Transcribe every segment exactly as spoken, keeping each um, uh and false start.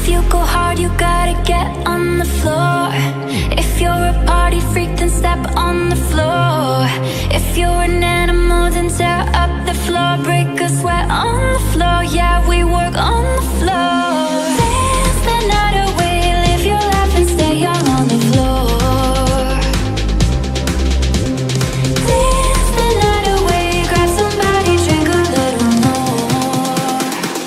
If you go hard, you gotta get on the floor. If you're a party freak, then step on the floor. If you're an animal, then tear up the floor. Break a sweat on the floor, yeah, we work on the floor. Dance the night away, live your life and stay young on the floor. Dance the night away, grab somebody, drink a little more.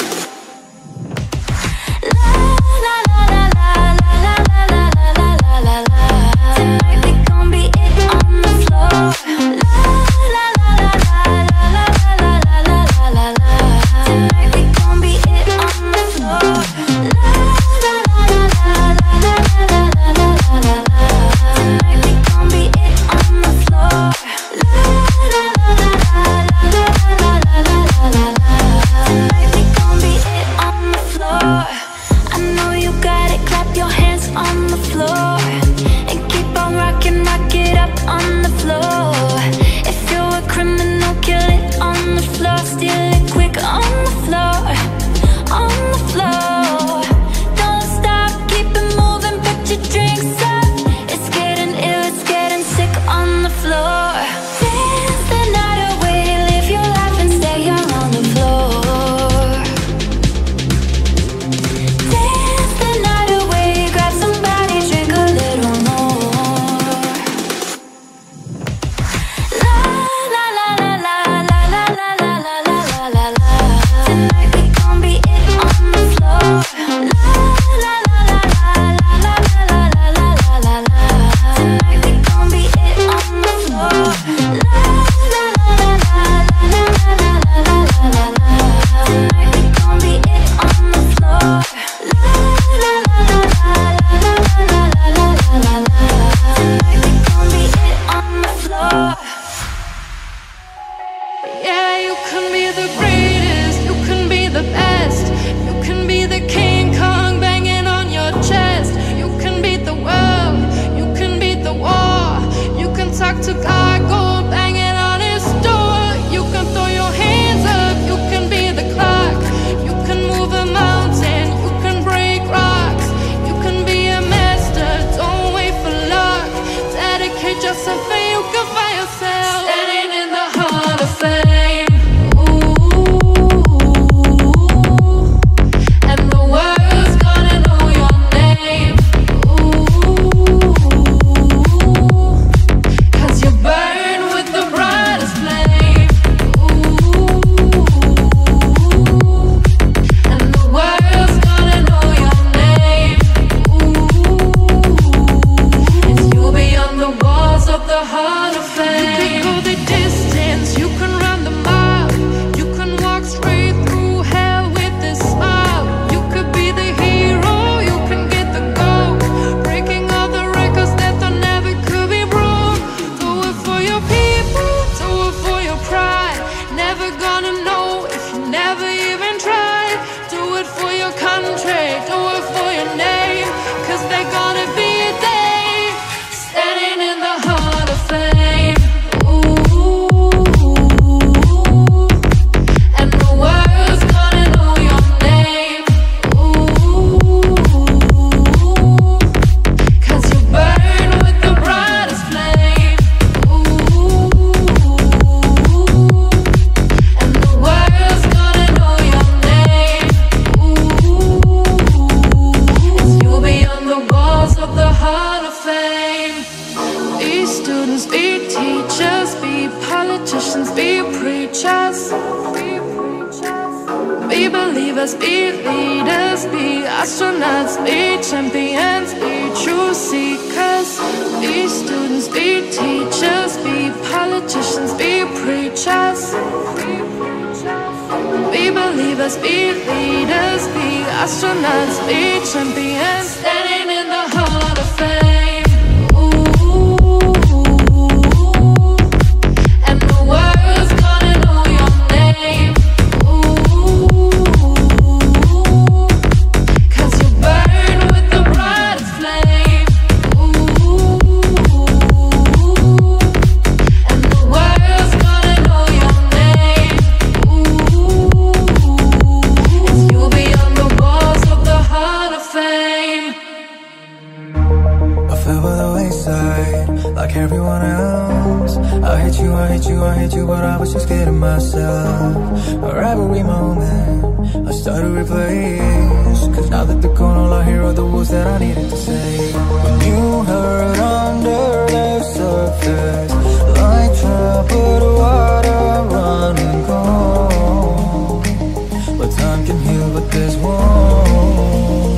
La la la la la la la la la la la la. Tonight we gon' be it on the floor. La la la la la la la la la la la la la. Tonight we gon' be it on the floor. La la la la la la la la la la la la. Tonight we gon' be it on the floor. La la la la la la la la la la la. Tonight we gon' be it on the floor. I know you got it, clap your hands on the floor and keep on rocking, rock it up on the floor. If you're a criminal, kill it on the floor, steal it quick on the floor, on the floor. Don't stop, keep it moving, put your drinks up. It's getting ill, it's getting sick on the floor. Dance the night away, live your life and stay young on the floor. Dance the night away, grab somebody, drink a little more. La la la la la la la la la la la la la. Tonight we gon' be it on the floor. La la la la la la la la la la la la la. Tonight we gon' be it on the floor. La la la la la la la la la la la la. Tonight we gon' be it on the floor. La la la la la la la la la la la la. Tonight we gon' be it on the floor. Yeah, you can be the greatest, you can be the best, you can be the King Kong banging on your chest. You can beat the world, you can beat the war. You can talk to God, go banging on his door. You can throw your hands up, you can be the clock. You can move a mountain, you can break rocks. You can be a master, don't wait for luck. Dedicate yourself and you can find yourself standing in the Hall of Fame. Ooh, and the world's gonna know your name. Ooh, 'cause you burn with the brightest flame. Ooh, and the world's gonna know your name. Ooh, and you'll be on the walls of the Hall of Fame. You can go the distance, you can run the mile, you can walk straight through hell with a smile. You could be the hero, you can get the gold, breaking all the records that thought never could be broke. Do it for your people, do it for your pride. Never gonna know if you never even tried. Do it for your country, do it for your name, 'cause they're gonna be a day standing in the Hall of Fame. Ooh, and the world's gonna know your name. Ooh, 'cause you burn with the brightest flame. Ooh, and the world's gonna know your name. Ooh, and you'll be on the walls of the Hall of Fame. Be students, be teachers, be politicians, be preachers. Be believers, be leaders, be astronauts, be champions, be truth seekers. Be students, be teachers, be politicians, be preachers. Be believers, be leaders, be astronauts, be champions, standing in the Hall of Fame. Ooh, and the world's gonna know your name. Ooh, 'cause you burn with the brightest flame. Ooh, and the world's gonna know your name. Ooh, and you'll be on the walls of the Hall of Fame. like everyone else. I hate you, I hate you, I hate you, but I was just kidding myself. Or every moment I start to replace, cause now that they're gone, all I hear are the words that I needed to say. When you hurt under the surface, like troubled water running cold. But time can heal, but this won't.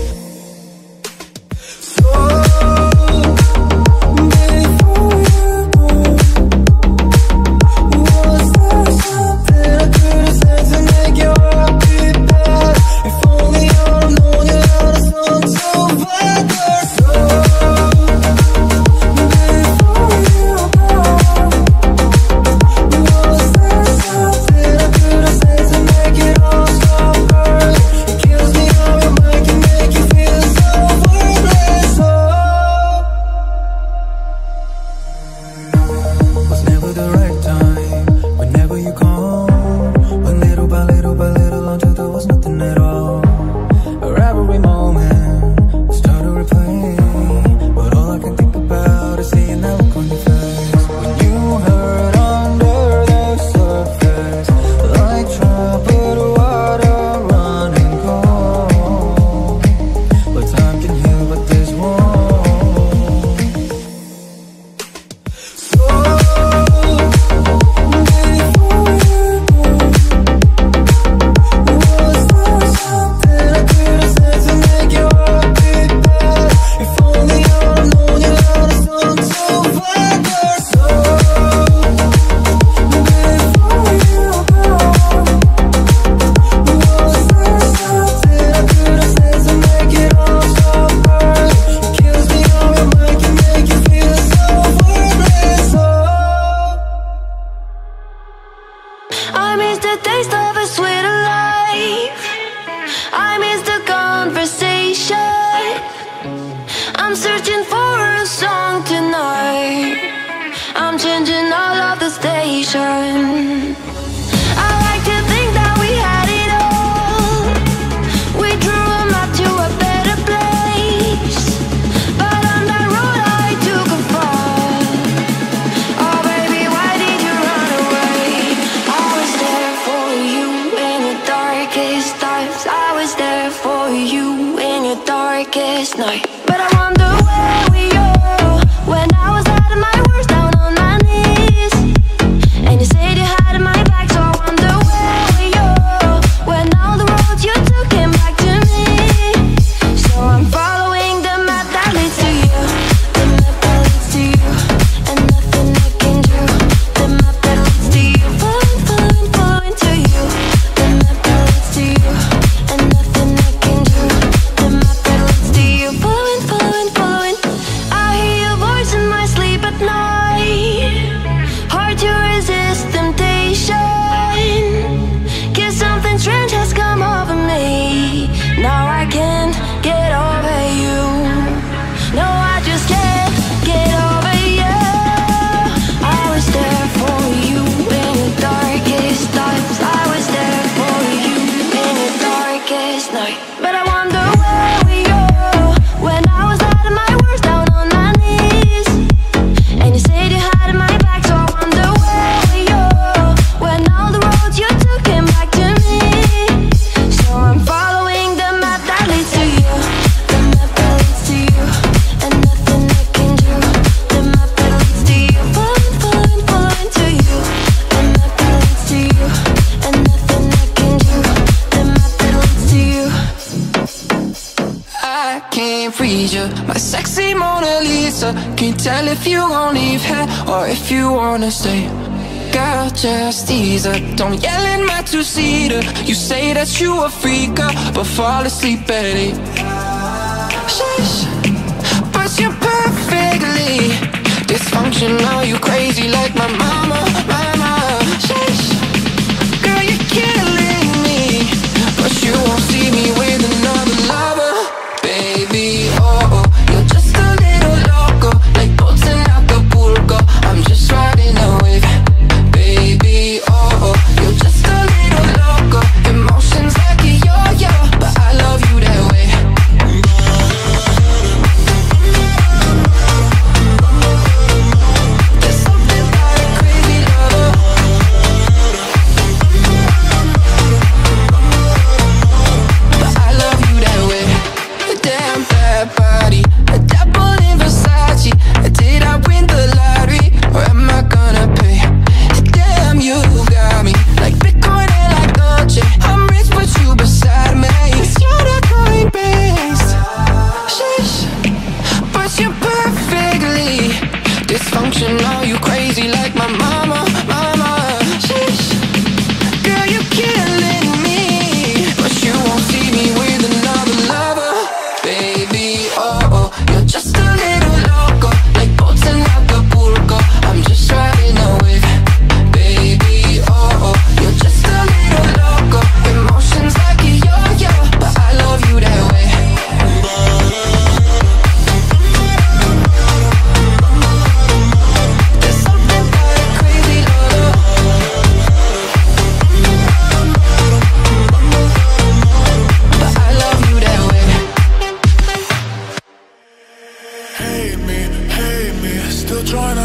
Can't tell if you gon' leave here or if you wanna stay. Girl, just ease up, don't yell in my two-seater. You say that you a freak, girl, but fall asleep at eight. Shush, but you're perfectly dysfunctional. You crazy like my mama, mama. Shush, girl, you're killing me, but you won't see me with another lover. Baby, oh, oh, you're just a little loco, like boats in Acapulco. I'm just riding a wave. Baby, oh, oh, you're just a little loco, emotions like a yo-yo, but I love you that way. trying